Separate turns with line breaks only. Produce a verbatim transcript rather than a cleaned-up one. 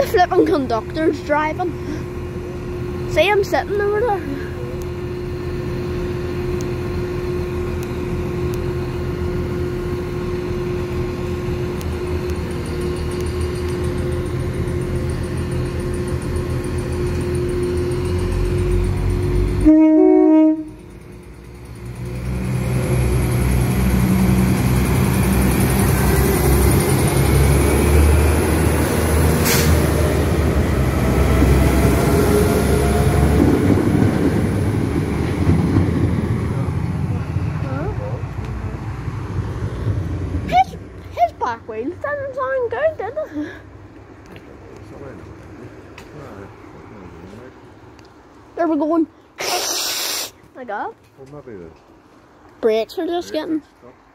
The flipping conductor's driving. See him sitting over there. Back wheels didn't sound good, did it? There we going. Like that.
Well, maybe the
brakes are just getting.